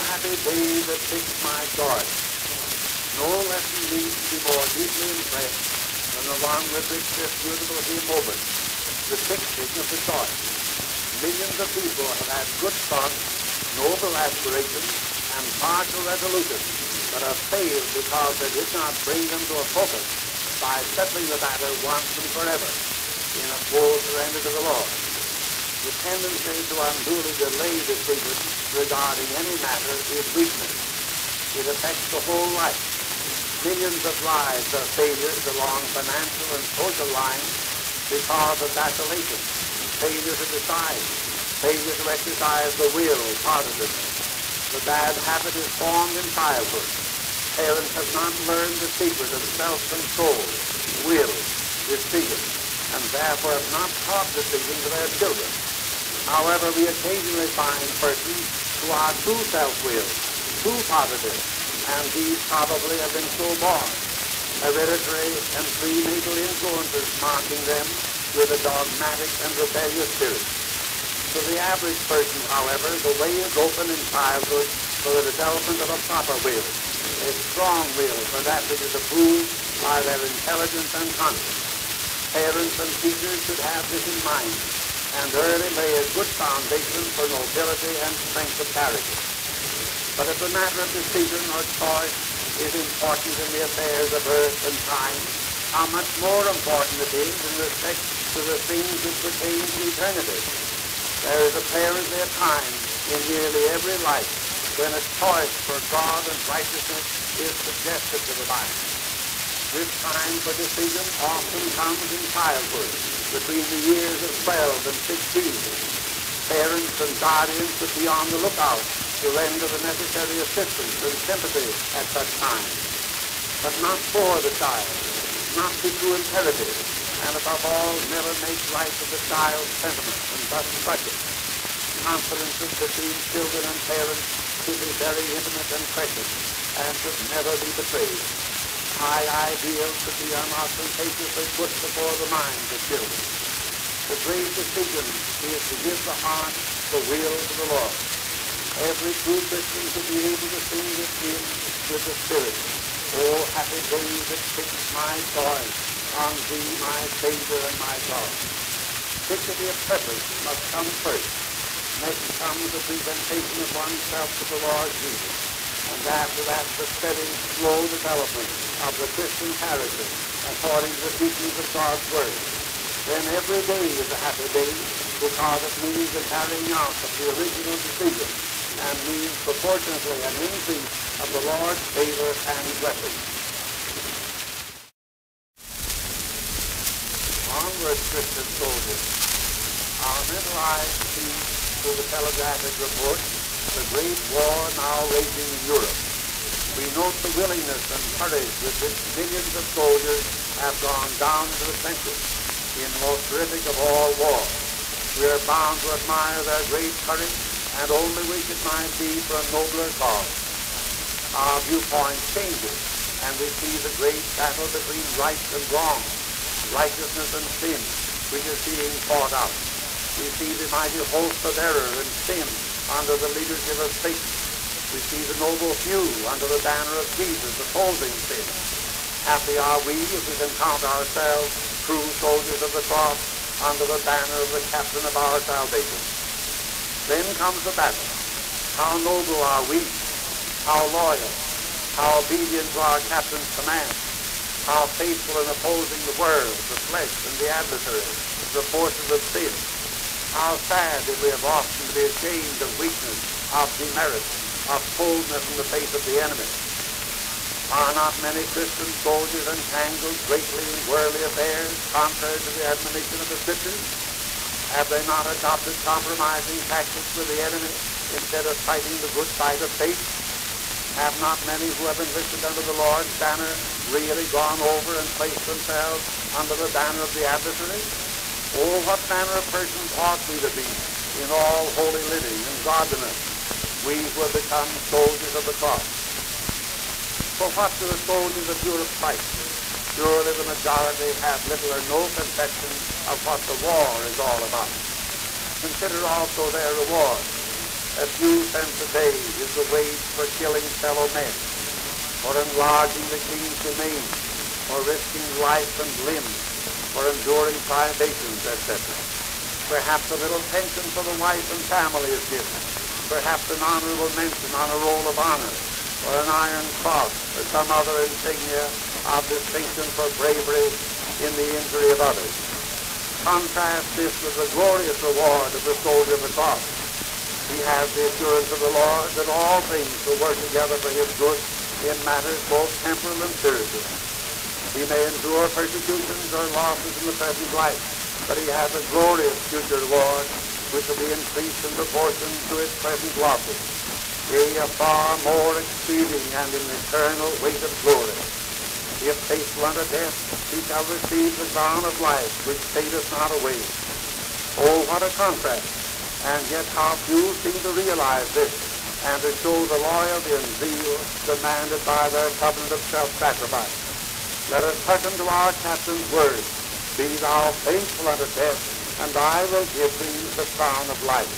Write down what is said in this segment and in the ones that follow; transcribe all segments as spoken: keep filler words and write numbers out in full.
happy day that fixed my joy. No lesson needs to be more deeply impressed than the one with which this beautiful hymn opens, the fixing of the joy. Millions of people have had good thoughts, noble aspirations, and partial resolutions, but have failed because they did not bring them to a focus by settling the matter once and forever in a full surrender to the Lord. The tendency to unduly delay decisions regarding any matter is weakness. It affects the whole life. Millions of lives are failures along financial and social lines because of vacillation, failure to decide, failure to exercise the will positively. The bad habit is formed in childhood. Parents have not learned the secret of self-control, will, decision, and therefore have not taught decision to their children. However, we occasionally find persons who are too self-willed, too positive, and these probably have been so born, hereditary and prenatal influences marking them with a dogmatic and rebellious spirit. To the average person, however, the way is open in childhood for the development of a proper will, a strong will for that which is approved by their intelligence and conscience. Parents and teachers should have this in mind and early lay a good foundation for nobility and strength of character. But if the matter of decision or choice is important in the affairs of earth and time, how much more important it is in respect to the things which pertain to eternity. There is apparently a time in nearly every life when a choice for God and righteousness is suggested to the mind. This time for decision often comes in childhood, between the years of twelve and sixteen. Parents and guardians should be on the lookout to render the necessary assistance and sympathy at such times, but not for the child, not be too imperative, and above all, never make light of the child's sentiments and thus crush it. Confidences between children and parents should be very intimate and precious, and should never be betrayed. High ideals should be unostentatiously put before the minds of children. The great decision is to give the heart the will to the Lord. Every true Christian should be able to sing this hymn with the Spirit. Oh, happy days that fix my joy on thee, my Savior and my God. Fixity of purpose must come first. Next comes the presentation of oneself to the Lord Jesus. And after that, the steady, slow development of the Christian character according to the teachings of God's Word. Then every day is a happy day because it means the carrying out of the original decision and means proportionately an increase of the Lord's favor and blessing. Onward, Christian soldiers. Our mental eyes see through the telegraphic report the great war now raging in Europe. We note the willingness and courage with which millions of soldiers have gone down into the trenches in the most terrific of all wars. We are bound to admire their great courage and only wish it might be for a nobler cause. Our viewpoint changes and we see the great battle between right and wrong, righteousness and sin, which is being fought out. We see the mighty host of error and sin under the leadership of Satan. We see the noble few under the banner of Jesus opposing sin. Happy are we if we can count ourselves true soldiers of the cross under the banner of the captain of our salvation. Then comes the battle. How noble are we, how loyal, how obedient to our captain's command, how faithful in opposing the world, the flesh, and the adversary, the forces of sin. How sad that we have often to be ashamed of weakness, of demerit, of coldness in the face of the enemy. Are not many Christian soldiers entangled greatly in worldly affairs, contrary to the admonition of the Scriptures? Have they not adopted compromising tactics with the enemy instead of fighting the good fight of faith? Have not many who have enlisted under the Lord's banner really gone over and placed themselves under the banner of the adversary? Oh, what manner of persons ought we to be in all holy living and godliness, we who have become soldiers of the cross? For what do the soldiers of Europe fight? Surely the majority have little or no conception of what the war is all about. Consider also their reward. A few cents a day is the wage for killing fellow men, for enlarging the king's domain, for risking life and limb, for enduring privations, et cetera. Perhaps a little pension for the wife and family is given. Perhaps an honorable mention on a roll of honor, or an iron cross, or some other insignia of distinction for bravery in the injury of others. Contrast this with the glorious reward of the soldier of the cross. He has the assurance of the Lord that all things will work together for his good in matters both temporal and spiritual. He may endure persecutions or losses in the present life, but he has a glorious future reward which will be increased in proportion to its present losses. Yea, a far more exceeding and an eternal weight of glory. If faithful unto death, he shall receive the crown of life which fadeth not away. Oh, what a contrast! And yet how few seem to realize this and to show the loyalty and zeal demanded by their covenant of self-sacrifice. Let us hearken to our captain's words. Be thou faithful unto death, and I will give thee the crown of life.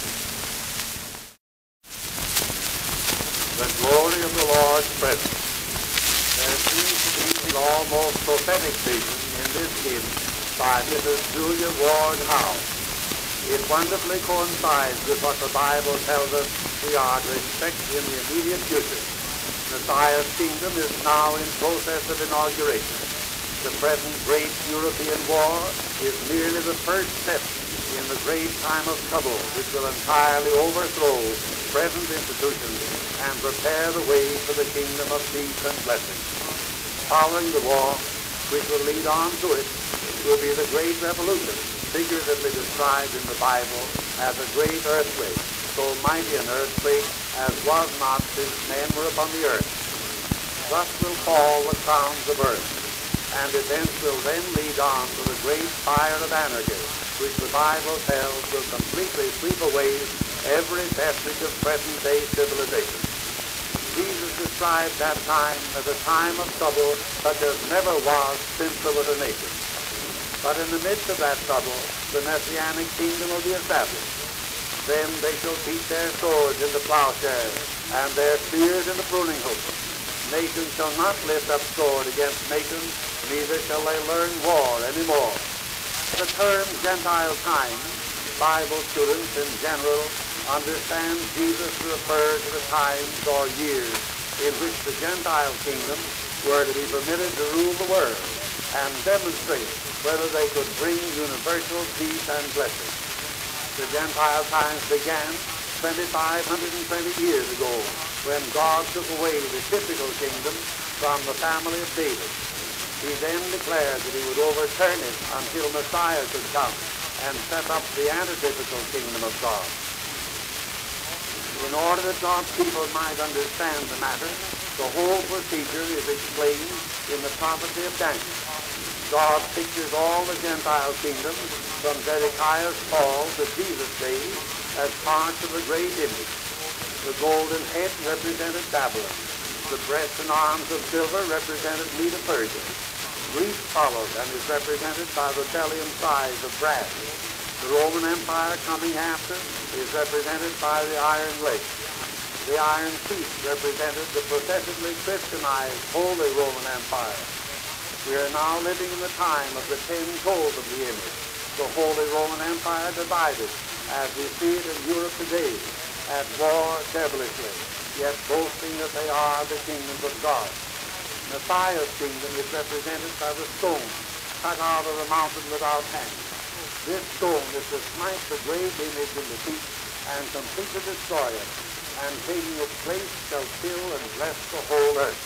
The glory of the Lord's presence. There seems to be an almost prophetic vision in this hymn by Missus Julia Ward Howe. It wonderfully coincides with what the Bible tells us we are to expect in the immediate future. Messiah's kingdom is now in process of inauguration. The present great European war is merely the first step in the great time of trouble which will entirely overthrow present institutions and prepare the way for the kingdom of peace and blessing. Following the war, which will lead on to it, will be the great revolution, figuratively described in the Bible as a great earthquake, so mighty an earthquake as was not since men were upon the earth. Thus will fall the crowns of earth, and events will then lead on to the great fire of anarchy, which the Bible tells will completely sweep away every vestige of present-day civilization. Jesus described that time as a time of trouble such as never was since there was a nation. But in the midst of that trouble, the Messianic kingdom will be established. Then they shall beat their swords into plowshares, and their spears into pruning hooks. Nation shall not lift up sword against nation, neither shall they learn war any more. The term Gentile times, Bible students in general understand Jesus to refer to the times or years in which the Gentile kingdoms were to be permitted to rule the world and demonstrate whether they could bring universal peace and blessing. The Gentile times began twenty-five hundred twenty years ago when God took away the typical kingdom from the family of David. He then declared that he would overturn it until Messiah could come and set up the antitypical kingdom of God. In order that God's people might understand the matter, the whole procedure is explained in the prophecy of Daniel. God pictures all the Gentile kingdoms from Zedekiah's fall to Jesus' days as parts of a great image. The golden head represented Babylon. The breast and arms of silver represented Medo-Persia. Greece followed and is represented by the belly and thighs of brass. The Roman Empire coming after is represented by the iron leg. The iron feet represented the professedly Christianized Holy Roman Empire. We are now living in the time of the ten toes of the image, the Holy Roman Empire divided, as we see it in Europe today, at war devilishly, yet boasting that they are the kingdoms of God. Messiah's kingdom is represented by the stone cut out of the mountain without hands. This stone is to smite the great image in the feet and completely destroy it, and taking its place shall fill and bless the whole earth.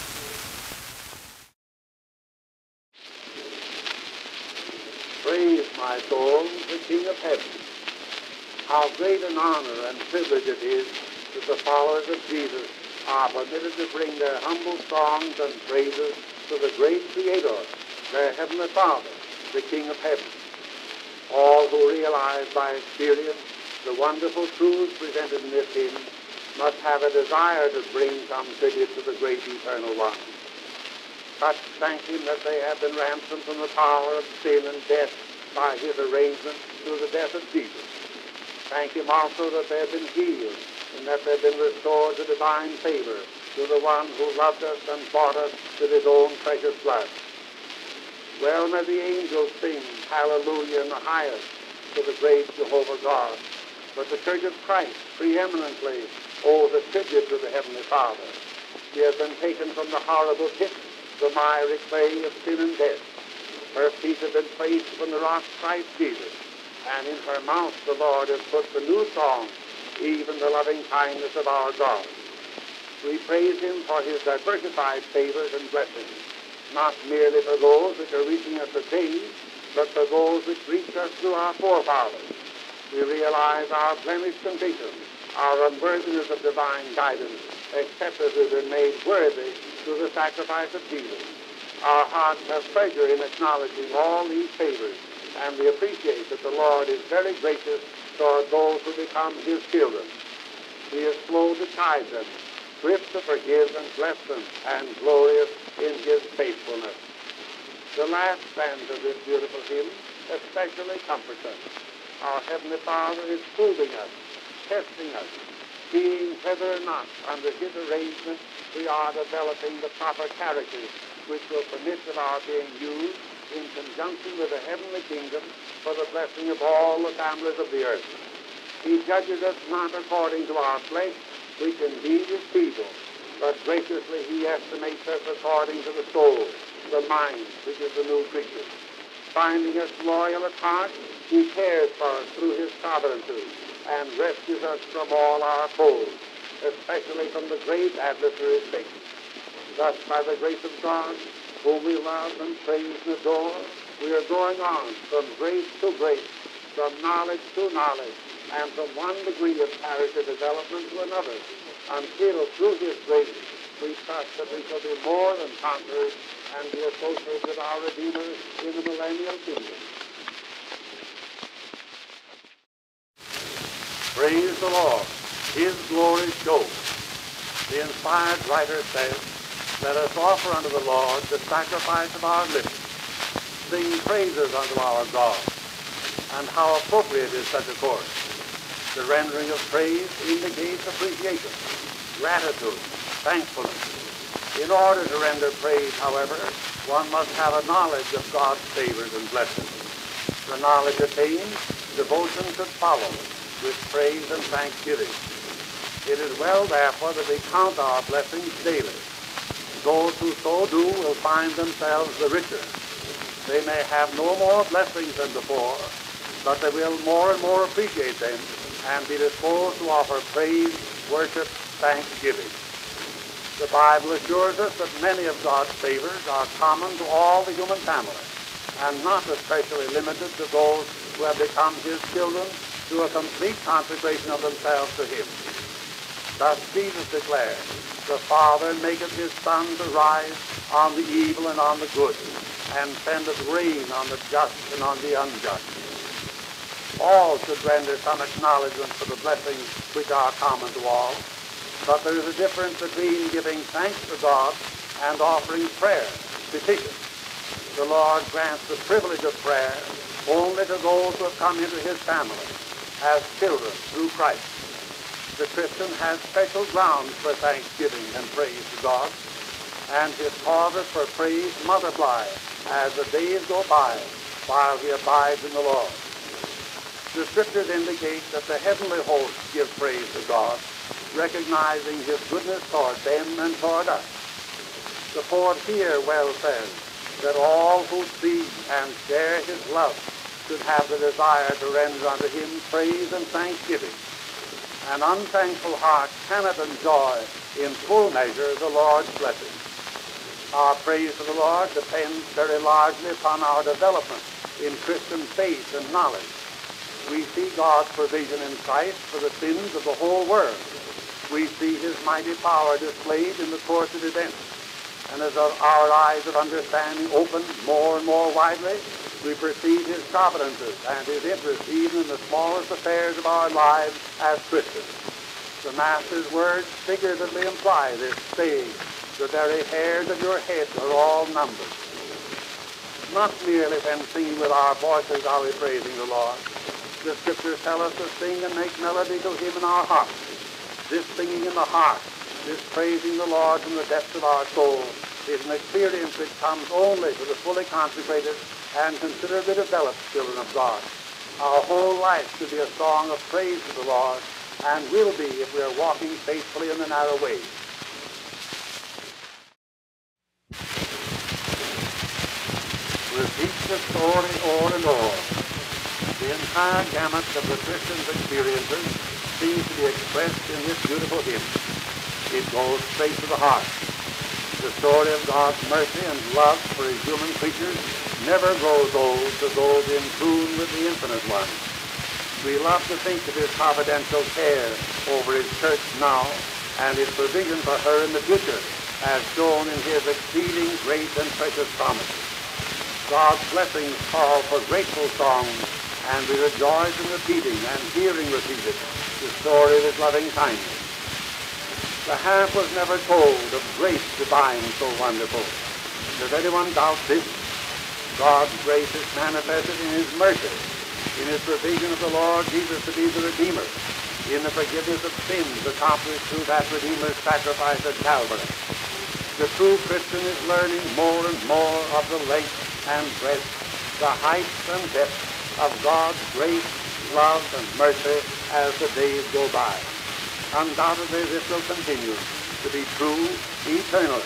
Praise, my soul, the King of heaven. How great an honor and privilege it is that the followers of Jesus are permitted to bring their humble songs and praises to the great Creator, their Heavenly Father, the King of heaven. All who realize by experience the wonderful truths presented in this hymn must have a desire to bring some tribute to the great Eternal One. Such thank him that they have been ransomed from the power of sin and death by his arrangement through the death of Jesus. Thank him also that they have been healed and that they've been restored to divine favor through the one who loved us and bought us with his own precious blood. Well may the angels sing hallelujah in the highest to the great Jehovah God, but the Church of Christ preeminently owes a tribute to the Heavenly Father. She has been taken from the horrible pit, the miry clay of sin and death. Her feet have been placed upon the rock Christ Jesus, and in her mouth the Lord has put the new song, even the loving kindness of our God. We praise him for his diversified favors and blessings, not merely for those which are reaching us today, but for those which reached us through our forefathers. We realize our blemished condition, our unworthiness of divine guidance, except as we've been made worthy through the sacrifice of Jesus. Our hearts have pleasure in acknowledging all these favors, and we appreciate that the Lord is very gracious toward those who become his children. He is slow to chide them, swift to forgive and bless them, and glorious in his faithfulness. The last stanza of this beautiful hymn especially comforts us. Our Heavenly Father is proving us, testing us, seeing whether or not under his arrangement we are developing the proper characters which will permit of our being used in conjunction with the heavenly kingdom for the blessing of all the families of the earth. He judges us not according to our flesh, which indeed is feeble, but graciously he estimates us according to the soul, the mind, which is the new creature. Finding us loyal at heart, he cares for us through his sovereignty and rescues us from all our foes, especially from the great adversary Satan. Thus, by the grace of God, whom we love and praise and adore, we are going on from grace to grace, from knowledge to knowledge, and from one degree of character development to another, until through his grace we trust that we shall be more than conquerors and be associated with our Redeemer in the millennial kingdom. Praise the Lord. His glory shows. The inspired writer says, let us offer unto the Lord the sacrifice of our lips, sing praises unto our God. And how appropriate is such a course. The rendering of praise indicates appreciation, gratitude, thankfulness. In order to render praise, however, one must have a knowledge of God's favors and blessings. The knowledge attained, devotion should follow, with praise and thanksgiving. It is well, therefore, that we count our blessings daily. Those who so do will find themselves the richer. They may have no more blessings than before, but they will more and more appreciate them and be disposed to offer praise, worship, thanksgiving. The Bible assures us that many of God's favors are common to all the human family, and not especially limited to those who have become his children through a complete consecration of themselves to him. Thus Jesus declared, the Father maketh his sun to rise on the evil and on the good, and sendeth rain on the just and on the unjust. All should render some acknowledgement for the blessings which are common to all, but there is a difference between giving thanks to God and offering prayer, petition. The Lord grants the privilege of prayer only to those who have come into his family as children through Christ. The Christian has special grounds for thanksgiving and praise to God, and his causes for praise multiply as the days go by while he abides in the Lord. The Scriptures indicate that the heavenly host give praise to God, recognizing his goodness toward them and toward us. The poet here well says that all who see and share his love should have the desire to render unto him praise and thanksgiving. An unthankful heart cannot enjoy in full measure the Lord's blessings. Our praise to the Lord depends very largely upon our development in Christian faith and knowledge. We see God's provision in Christ for the sins of the whole world. We see his mighty power displayed in the course of events. And as our eyes of understanding open more and more widely, we perceive his providences and his interest even in the smallest affairs of our lives as Christians. The Master's words figuratively imply this, saying, the very hairs of your head are all numbered. Not merely when singing with our voices are we praising the Lord. The Scriptures tell us to sing and make melody to him in our hearts. This singing in the heart, this praising the Lord from the depths of our soul, is an experience which comes only to the fully consecrated and considerably developed children of God. Our whole life should be a song of praise to the Lord, and will be if we are walking faithfully in the narrow way. Repeat the story o'er and o'er. The entire gamut of the Christian's experiences seems to be expressed in this beautiful hymn. It goes straight to the heart. The story of God's mercy and love for his human creatures never grows old to those in tune with the Infinite One. We love to think of his providential care over his church now and his provision for her in the future, as shown in his exceeding great and precious promises. God's blessings call for grateful songs, and we rejoice in repeating and hearing repeated the story of his loving kindness. The half was never told of grace divine so wonderful. Does anyone doubt this? God's grace is manifested in his mercy, in his provision of the Lord Jesus to be the Redeemer, in the forgiveness of sins accomplished through that Redeemer's sacrifice at Calvary. The true Christian is learning more and more of the length and breadth, the heights and depths of God's grace, love, and mercy as the days go by. Undoubtedly, this will continue to be true eternally.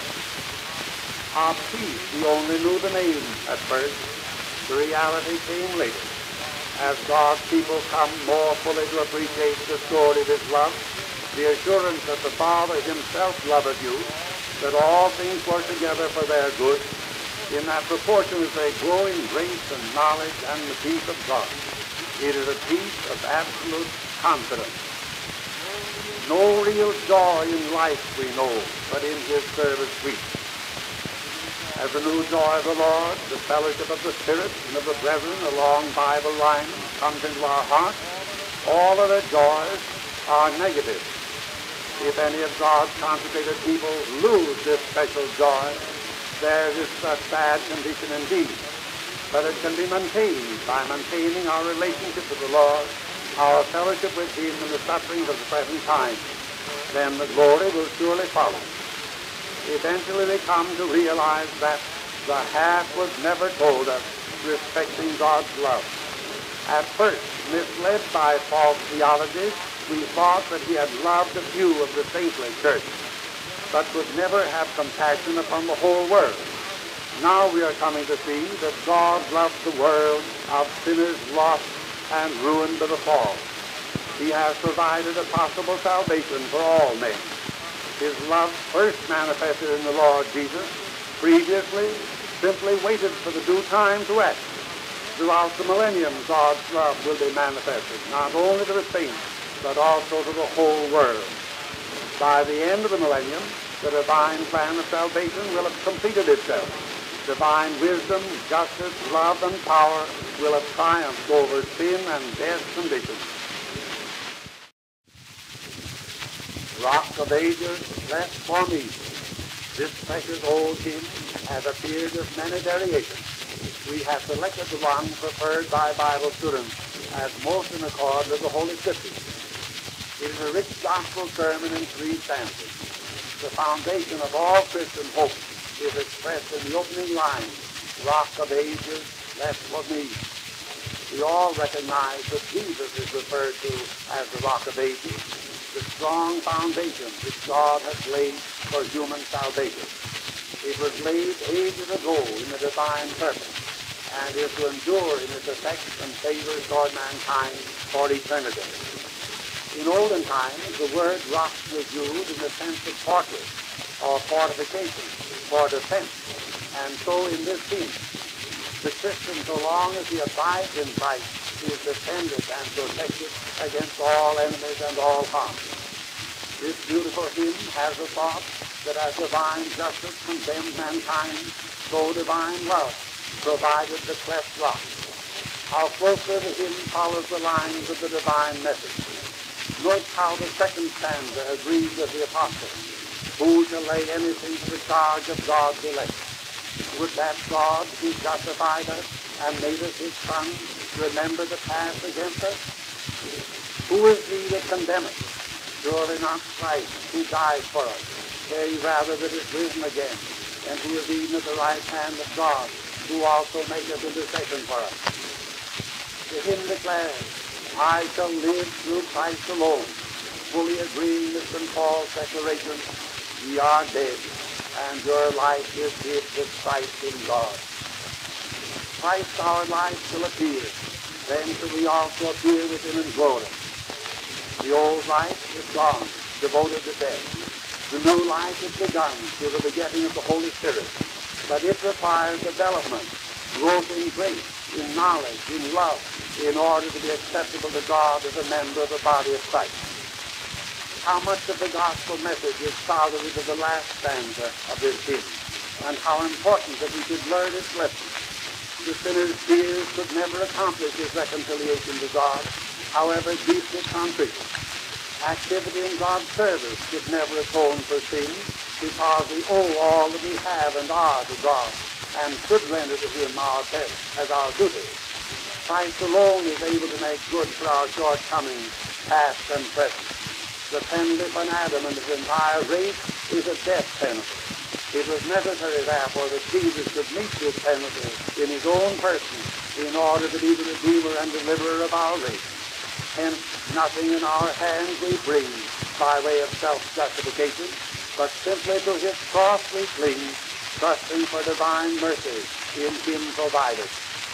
Of peace, we only knew the name at first. The reality came later. As God's people come more fully to appreciate the story of his love, the assurance that the Father himself loveth you, that all things work together for their good, in that proportion as they grow in grace and knowledge and the peace of God. It is a peace of absolute confidence. No real joy in life we know, but in his service sweet. As the new joy of the Lord, the fellowship of the Spirit and of the brethren along Bible lines comes into our hearts, all other joys are negative. If any of God's consecrated people lose this special joy, there is a sad condition indeed. But it can be maintained by maintaining our relationship with the Lord, our fellowship with him in the sufferings of the present time. Then the glory will surely follow. Eventually they come to realize that the half was never told us respecting God's love. At first, misled by false theology, we thought that he had loved a few of the saintly church, but would never have compassion upon the whole world. Now we are coming to see that God loved the world of sinners lost and ruined by the fall. He has provided a possible salvation for all men. His love first manifested in the Lord Jesus, previously simply waited for the due time to act. Throughout the millennium, God's love will be manifested, not only to the saints, but also to the whole world. By the end of the millennium, the divine plan of salvation will have completed itself. Divine wisdom, justice, love, and power will have triumphed over sin and death's conditions. Rock of Ages, bless for me. This precious old hymn has appeared with many variations. We have selected the one preferred by Bible students as most in accord with the Holy Scriptures. It is a rich gospel sermon in three stanzas. The foundation of all Christian hope is expressed in the opening line, Rock of Ages, bless for me. We all recognize that Jesus is referred to as the Rock of Ages, the strong foundation which God has laid for human salvation. It was laid ages ago in the divine purpose, and is to endure in its effects and favors toward mankind for eternity. In olden times, the word rock was used in the sense of fortress or fortification for defense, and so in this sense, the Christian, so long as he abides in Christ, is defended and protected against all enemies and all harm. This beautiful hymn has the thought that as divine justice condemns mankind, so divine love provided the cleft rock. How closely the hymn follows the lines of the divine message. Note how the second stanza agrees with the apostle. Who shall lay anything to the charge of God's elect? Would that God who justified us and made us his sons remember the past against us? Who is he that condemneth? Surely not Christ, who died for us, yea, rather that is risen again, and who is even at the right hand of God, who also maketh intercession for us. The hymn declares, I shall live through Christ alone, fully agreeing with Saint Paul's declaration, ye are dead, and your life is hid with Christ in God. Christ our life shall appear, then shall we also appear with him in glory. The old life is gone, devoted to death. The new life is begun through the begetting of the Holy Spirit, but it requires development, growth in grace, in knowledge, in love, in order to be acceptable to God as a member of the body of Christ. How much of the gospel message is shrouded into the last stanza of this hymn, and how important that we should learn its lesson. The sinner's tears could never accomplish his reconciliation to God, however deeply contrite. Activity in God's service could never atone for sin, because we owe all that we have and are to God, and should render to him our best as our duty. Christ alone is able to make good for our shortcomings, past and present. The penalty for Adam and his entire race is a death penalty. It was necessary, therefore, that Jesus should meet this penalty in his own person in order to be the Redeemer and Deliverer of our race. Hence, nothing in our hands we bring by way of self-justification, but simply to his cross we cling, trusting for divine mercy in him provided.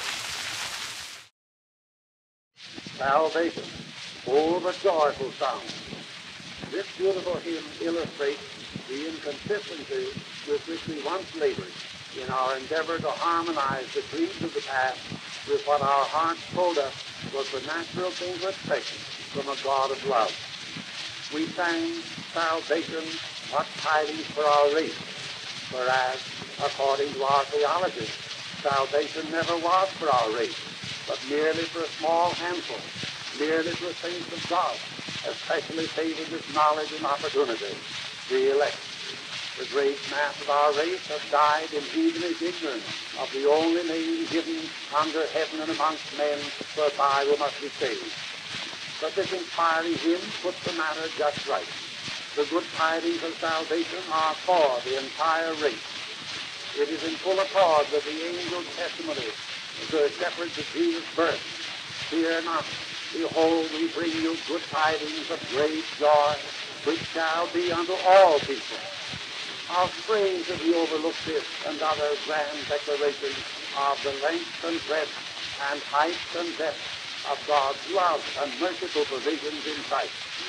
Salvation, oh, the joyful sound. This beautiful hymn illustrates the inconsistency with which we once labored in our endeavor to harmonize the creeds of the past with what our hearts told us was the natural thing to expect from a God of love. We sang salvation, what tidings for our race, whereas, according to our theology, salvation never was for our race, but merely for a small handful, merely for the saints of God, especially favored with knowledge and opportunity, the elect. The great mass of our race have died in heathenish ignorance of the only name given under heaven and amongst men whereby we must be saved. But this inspiring hymn puts the matter just right. The good tidings of salvation are for the entire race. It is in full accord with the angel's testimony to the shepherds of Jesus' birth. Fear not, behold, we bring you good tidings of great joy, which shall be unto all people. How strange that we overlook this and other grand declarations of the length and breadth and height and depth of God's love and merciful provisions in Christ.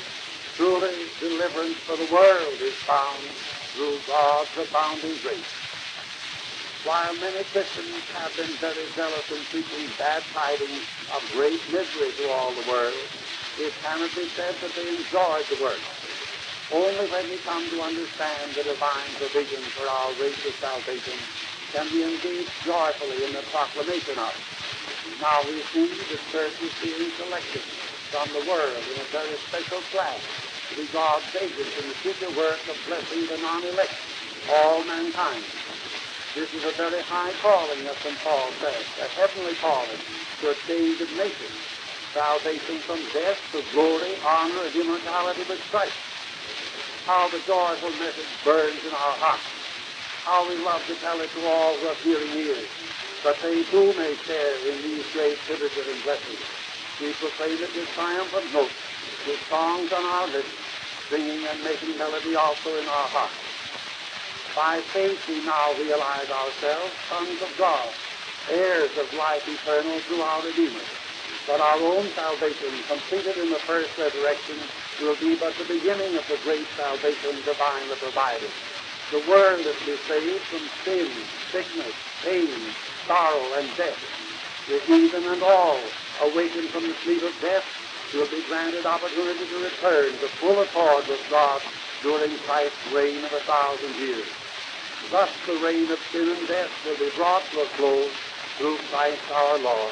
Truly, deliverance for the world is found through God's abounding grace. While many Christians have been very zealous in preaching bad tidings of great misery to all the world, it cannot be said that they enjoyed the work. Only when we come to understand the divine provision for our race of salvation can we engage joyfully in the proclamation of it. Now we see the church is being selected from the world in a very special class to be God's agents in the future work of blessing the non-elect, all mankind. This is a very high calling, as Saint Paul says, a heavenly calling to a changed nation, salvation from death to glory, honor, and immortality with Christ. How the joyful message burns in our hearts. How we love to tell it to all who have hearing ears, that they too may share in these great privileges and blessings. We proclaim it with triumphant notes, with songs on our lips, singing and making melody also in our hearts. By faith we now realize ourselves sons of God, heirs of life eternal through our Redeemer. But our own salvation, completed in the first resurrection, will be but the beginning of the great salvation divinely provided. The world is to be saved from sin, sickness, pain, sorrow, and death. The heathen and all, awakened from the sleep of death, will be granted opportunity to return to full accord with God during Christ's reign of a thousand years. Thus the reign of sin and death will be brought to a close through Christ our Lord.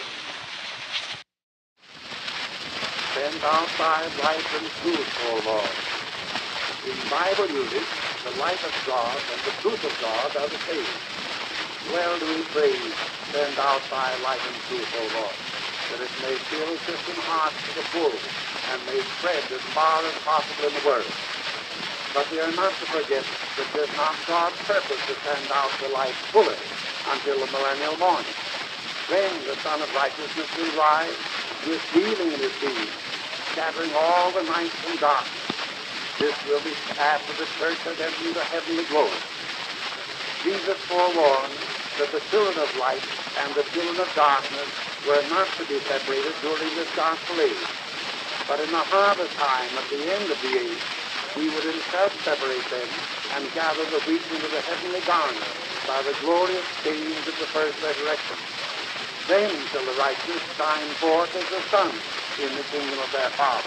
Send outside life and truth, O Lord. In Bible music, the light of God and the truth of God are the same. Well do we praise, send outside light and truth, O Lord. that it may fill Christian hearts to the full and may spread as far as possible in the world. But we are not to forget that it is not God's purpose to send out the light fully until the millennial morning. Then the Son of Righteousness will rise with healing in his being, scattering all the night and darkness. This will be after the church has entered the heavenly glory. Jesus forewarned that the children of light and the children of darkness were not to be separated during this gospel age. But in the harvest time, at the end of the age, he would himself separate them and gather the wheat into the heavenly garner by the glorious change of the first resurrection. Then shall the righteous shine forth as the sun in the kingdom of their Father.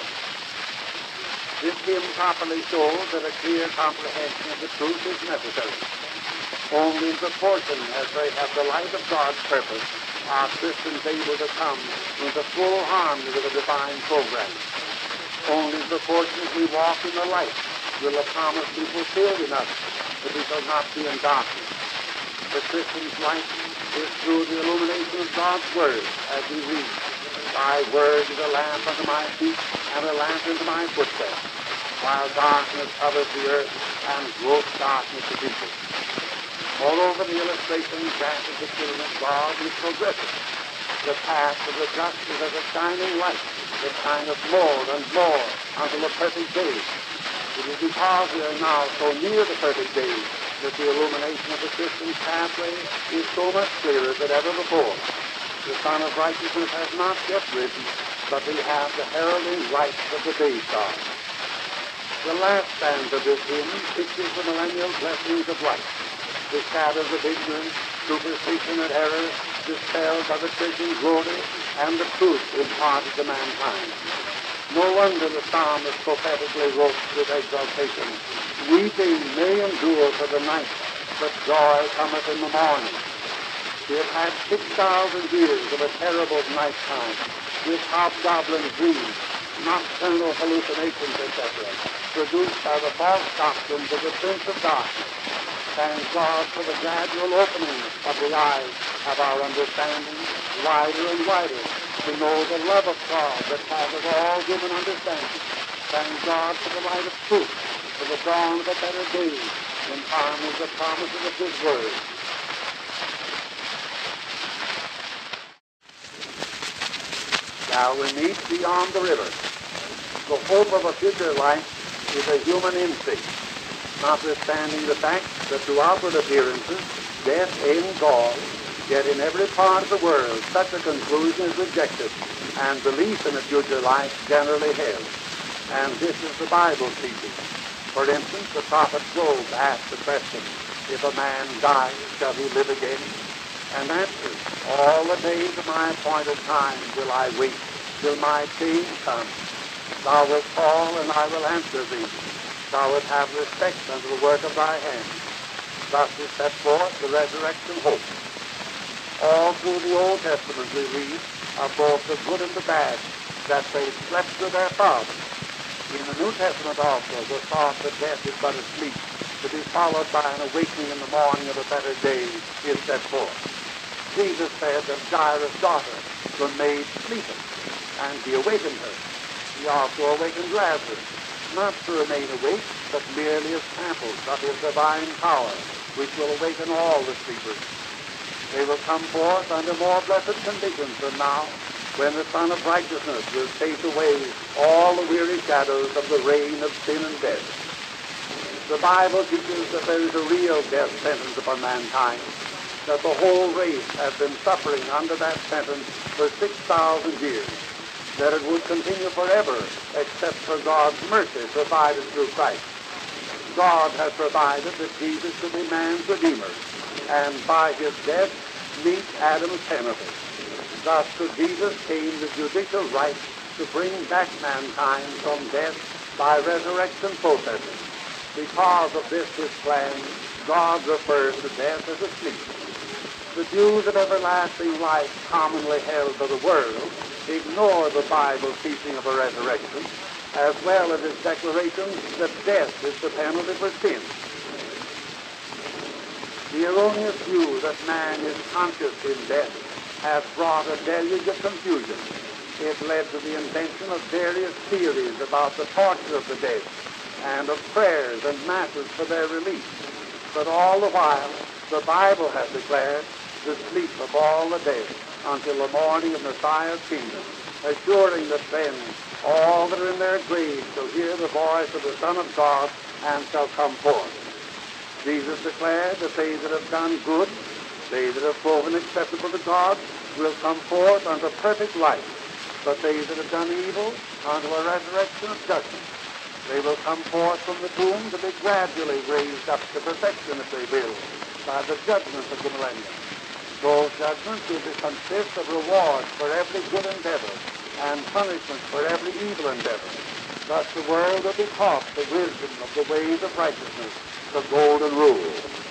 This hymn properly shows that a clear comprehension of the truth is necessary. Only in proportion as they have the light of God's purpose are Christians able to come into full harmony with the divine program. Only in proportion as we walk in the light will the promise be fulfilled in us that we shall not be in darkness. The Christian's light is through the illumination of God's Word, as we read, "Thy word is a lamp unto my feet and a lamp unto my footsteps, while darkness covers the earth and gross darkness the people." Moreover, the illustration granted the children of God is progressive. The path of the just is as a shining light that shineth more and more until the perfect day. It is because we are now so near the perfect day that the illumination of the Christian's pathway is so much clearer than ever before. The Son of Righteousness has not yet risen, but we have the heralding light of the day star. The last stanza of this hymn pictures the millennial blessings of light. The shadows of ignorance, superstition, and error dispelled by the Christian glory and the truth imparted to mankind. No wonder the psalmist prophetically wrote with exultation, "Weeping may endure for the night, but joy cometh in the morning." We have had six thousand years of a terrible night time, with hobgoblin dreams, nocturnal hallucinations, et cetera, produced by the false doctrines of the Prince of Darkness. Thank God for the gradual opening of the eyes of our understanding, wider and wider, to know the love of God that passes all human understanding. Thank God for the light of truth, for the dawn of a better day, in harmony with the promises of His Word. Shall we meet beyond the river? The hope of a future life is a human instinct, notwithstanding the fact that to outward appearances death ends all, yet in every part of the world such a conclusion is rejected, and belief in a future life generally held. And this is the Bible's teaching. For instance, the prophet Job asked the question, "If a man dies, shall he live again?" And answered, "All the days of my appointed time will I wait, till my change come. Thou wilt call, and I will answer thee. Thou wilt have respect unto the work of thy hands." Thus is set forth the resurrection hope. All through the Old Testament we read of both the good and the bad, that they slept with their fathers. In the New Testament also, the thought that death is but a sleep, to be followed by an awakening in the morning of a better day, is set forth. Jesus said that Jairus' daughter was made sleeping, and he awakened her. He also awakened Lazarus, not to remain awake, but merely as samples of his divine power, which will awaken all the sleepers. They will come forth under more blessed conditions than now, when the Son of Righteousness will chase away all the weary shadows of the reign of sin and death. The Bible teaches that there is a real death sentence upon mankind, that the whole race has been suffering under that sentence for six thousand years, that it would continue forever except for God's mercy provided through Christ. God has provided that Jesus should be man's Redeemer, and by his death meet Adam's penalty. Thus to Jesus came the judicial right to bring back mankind from death by resurrection processes. Because of this his plan, God refers to death as a sleep. The views of everlasting life commonly held by the world ignore the Bible's teaching of a resurrection, as well as its declaration that death is the penalty for sin. The erroneous view that man is conscious in death has brought a deluge of confusion. It led to the invention of various theories about the torture of the dead and of prayers and masses for their release. But all the while, the Bible has declared the sleep of all the dead until the morning of Messiah's kingdom, assuring that then all that are in their graves shall hear the voice of the Son of God and shall come forth. Jesus declared that they that have done good, they that have proven acceptable to God, will come forth unto perfect life, but they that have done evil unto a resurrection of judgment. They will come forth from the tomb to be gradually raised up to perfection, if they will, by the judgment of the millennium. Those judgments will consist of rewards for every good endeavor and punishment for every evil endeavor. Thus the world will be taught the wisdom of the ways of righteousness, the golden rule.